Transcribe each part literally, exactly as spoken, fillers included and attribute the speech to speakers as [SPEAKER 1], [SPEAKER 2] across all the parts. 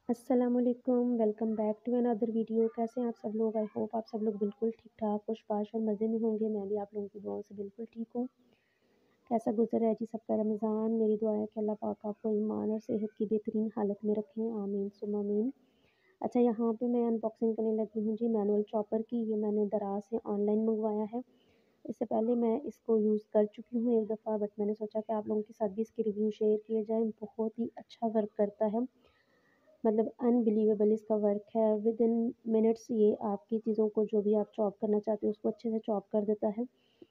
[SPEAKER 1] अस्सलामुअलैकुम, welcome back to another video. कैसे हैं आप सब लोग? आई होप आप सब लोग बिल्कुल ठीक-ठाक, खुश-बाश और मज़े में होंगे। मैं भी आप लोगों की दुआओं से बिल्कुल ठीक हूँ। कैसा गुज़र रहा है जी सबका रमज़ान? मेरी दुआ है कि अल्लाह पाक आपको ईमान और सेहत की बेहतरीन हालत में रखें, आमीन सुम्मा आमीन। अच्छा, यहाँ पे मैं अनबॉक्सिंग करने लगी हूँ जी मैनुअल चॉपर की। ये मैंने दराज से ऑनलाइन मंगवाया है। इससे पहले मैं इसको यूज़ कर चुकी हूँ एक दफ़ा, बट मैंने सोचा कि आप लोगों के साथ भी इसके रिव्यू शेयर किए जाएँ। बहुत ही अच्छा वर्क करता है, मतलब अनबिलीवेबल इसका वर्क है। विद इन मिनट्स ये आपकी चीज़ों को, जो भी आप चॉप करना चाहते हो, उसको अच्छे से चॉप कर देता है।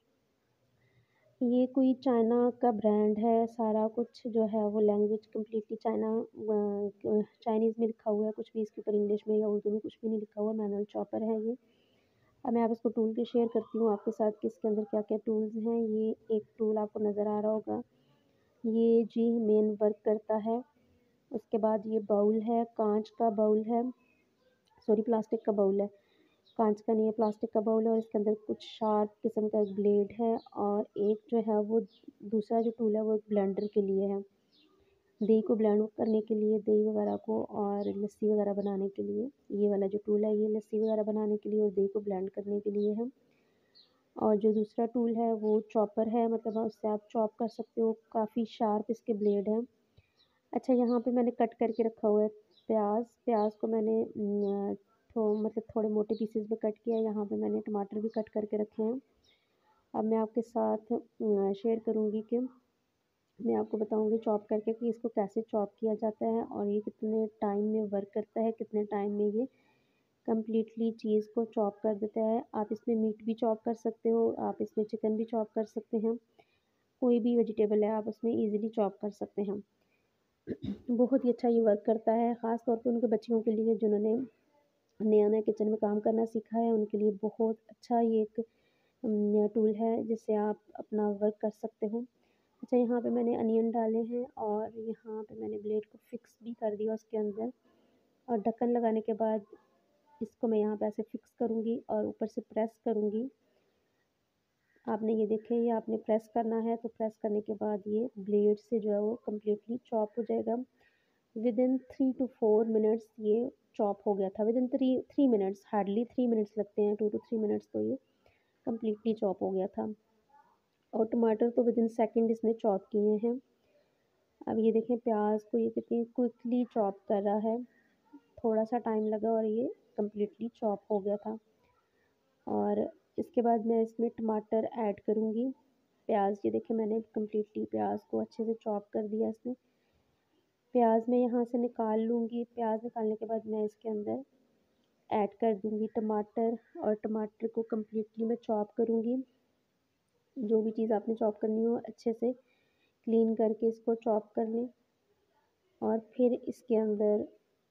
[SPEAKER 1] ये कोई चाइना का ब्रांड है। सारा कुछ जो है वो language completely China uh, Chinese में लिखा हुआ है। कुछ भी इसके ऊपर इंग्लिश में या उर्दू में कुछ भी नहीं लिखा हुआ। मैनुअल चॉपर है ये। अब मैं आप इसको टूल के शेयर करती हूँ आपके साथ कि इसके अंदर क्या-क्या टूल्स हैं। ये एक टूल आपको नज़र आ रहा होगा, ये जी मेन वर्क करता है। उसके बाद ये बाउल है, काँच का बाउल है, सॉरी प्लास्टिक का बाउल है, काँच का नहीं है, प्लास्टिक का बाउल है। और इसके अंदर कुछ शार्प किस्म का एक ब्लेड है। और एक जो है वो दूसरा जो टूल है वो एक ब्लेंडर के लिए है, दही को ब्लेंड करने के लिए, दही वगैरह को और लस्सी वगैरह बनाने के लिए। ये वाला जो टूल है ये लस्सी वगैरह बनाने के लिए और दही को ब्लेंड करने के लिए है। और जो दूसरा टूल है वो चॉपर है, मतलब उससे आप चॉप कर सकते हो। काफ़ी शार्प इसके ब्लेड हैं। अच्छा, यहाँ पे मैंने कट करके रखा हुआ है प्याज। प्याज को मैंने न, थो मतलब थोड़े मोटे पीसेस में कट किया है। यहाँ पे मैंने टमाटर भी कट करके रखे हैं। अब मैं आपके साथ शेयर करूँगी कि मैं आपको बताऊँगी चॉप करके कि इसको कैसे चॉप किया जाता है और ये कितने टाइम में वर्क करता है, कितने टाइम में ये कम्प्लीटली चीज़ को चॉप कर देता है। आप इसमें मीट भी चॉप कर सकते हो, आप इसमें चिकन भी चॉप कर सकते हैं, कोई भी वेजिटेबल है आप उसमें ईज़िली चॉप कर सकते हैं। बहुत ही अच्छा ये वर्क करता है, ख़ास तौर पे उनके बच्चियों के लिए जिन्होंने नया-नया किचन में काम करना सीखा है, उनके लिए बहुत अच्छा ये एक उम, टूल है जिससे आप अपना वर्क कर सकते हो। अच्छा, यहाँ पे मैंने अनियन डाले हैं और यहाँ पे मैंने ब्लेड को फ़िक्स भी कर दिया उसके अंदर। और ढक्कन लगाने के बाद इसको मैं यहाँ पे ऐसे फ़िक्स करूँगी और ऊपर से प्रेस करूँगी। आपने ये देखें, ये आपने प्रेस करना है, तो प्रेस करने के बाद ये ब्लेड से जो है वो कम्प्लीटली चॉप हो जाएगा। Within three two four minutes ये चॉप हो गया था। Within three three minutes, hardly three minutes लगते हैं, टू टू थ्री मिनट्स, तो ये कम्प्लीटली चॉप हो गया था। और टमाटर तो विद इन सेकंड इसने चॉप किए हैं। अब ये देखें प्याज को ये कितनी क्विकली चॉप कर रहा है। थोड़ा सा टाइम लगा और ये कम्प्लीटली चॉप हो गया था। और इसके बाद मैं इसमें टमाटर ऐड करूँगी। प्याज ये देखें मैंने कम्प्लीटली प्याज को अच्छे से चॉप कर दिया इसमें। प्याज मैं यहाँ से निकाल लूँगी। प्याज निकालने के बाद मैं इसके अंदर ऐड कर दूँगी टमाटर और टमाटर को कम्प्लीटली मैं चॉप करूँगी। जो भी चीज़ आपने चॉप करनी हो अच्छे से क्लीन करके इसको चॉप कर लें। और फिर इसके अंदर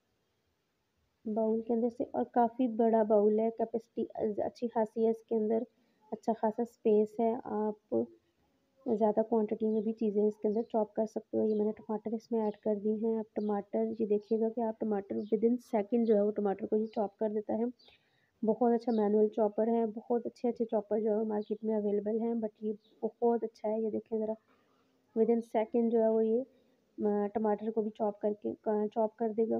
[SPEAKER 1] बाउल के अंदर से, और काफ़ी बड़ा बाउल है, कैपेसिटी अच्छी खासी है इसके अंदर, अच्छा खासा स्पेस है। आप ज़्यादा क्वांटिटी में भी चीज़ें इसके अंदर चॉप कर सकते हो। ये मैंने टमाटर इसमें ऐड कर दी हैं। अब टमाटर ये देखिएगा कि आप टमाटर विद इन सेकंड जो है वो टमाटर को ये चॉप कर देता है। बहुत अच्छा मैनुअल चॉपर है। बहुत अच्छे-अच्छे चॉपर जो है मार्केट में अवेलेबल हैं, बट ये बहुत अच्छा है। ये देखें ज़रा, विद इन सेकंड जो है वो ये अ, टमाटर को भी चॉप करके क चॉप कर देगा।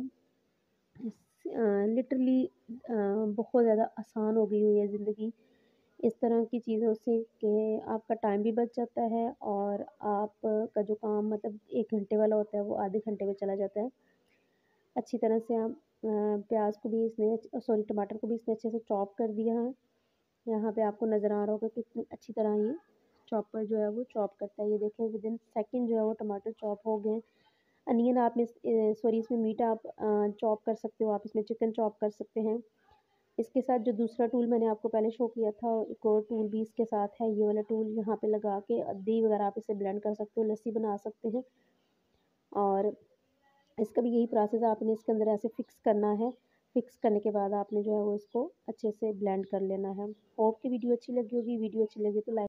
[SPEAKER 1] लिटरली बहुत ज़्यादा आसान हो गई हुई है ज़िंदगी इस तरह की चीज़ों से कि आपका टाइम भी बच जाता है और आपका जो काम मतलब एक घंटे वाला होता है वो आधे घंटे में चला जाता है। अच्छी तरह से आप अ, प्याज को भी इसने सॉरी टमाटर को भी इसने अच्छे से चॉप कर दिया है। यहाँ पे आपको नज़र आ रहा होगा कि कितनी अच्छी तरह ये चॉपर जो है वो चॉप करता है। ये देखें विद इन सेकंड जो है वो टमाटर चॉप हो गए हैं। अनियन आप में सॉरी इसमें मीट आप अ, चॉप कर सकते हो, आप इसमें चिकन चॉप कर सकते हैं। इसके साथ जो दूसरा टूल मैंने आपको पहले शो किया था, एक और टूल भी इसके साथ है। ये वाला टूल यहाँ पे लगा के दही वगैरह आप इसे ब्लेंड कर सकते हो, लस्सी बना सकते हैं। और इसका भी यही प्रोसेस है, आपने इसके अंदर ऐसे फिक्स करना है। फिक्स करने के बाद आपने जो है वो इसको अच्छे से ब्लेंड कर लेना है। होप कि वीडियो अच्छी लगी होगी। वीडियो अच्छी लगी तो लाइक